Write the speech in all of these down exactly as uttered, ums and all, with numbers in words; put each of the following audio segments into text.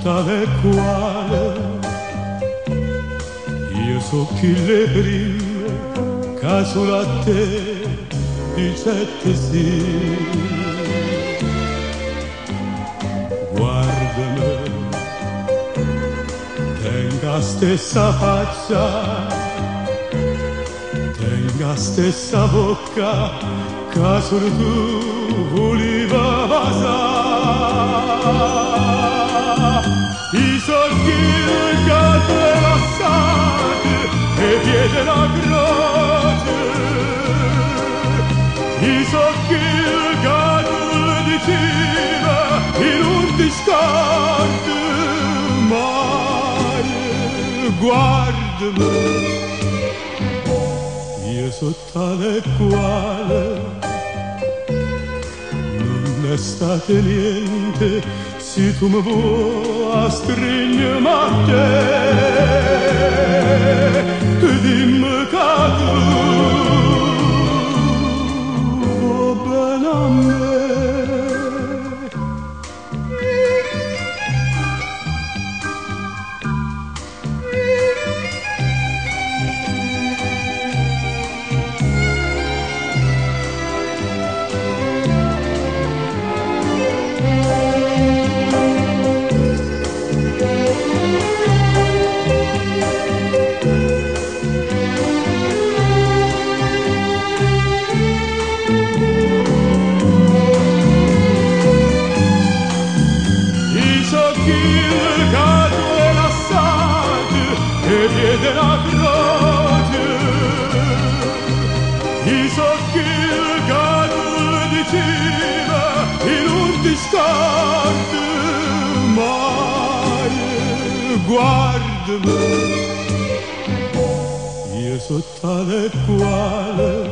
tale quale io so chi le prime caso a te dicette sì. Guardami, tenga stessa faccia, tenga stessa bocca, caso tu voleva basare. I solchi che rilassati e piede la croce, i solchi che tu le diceva in un discordo mai. Guardami, io so tale quale non è stato niente se tu mi vuoi stringere a te, dimmi che tu vuoi bene a me. E piede la croce, i solchi che tu le diceva in un discordo mai. Guardami, io so tale quale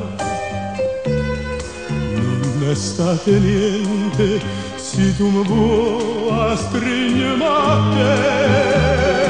non è stato niente se tu mi vuoi stringere a te.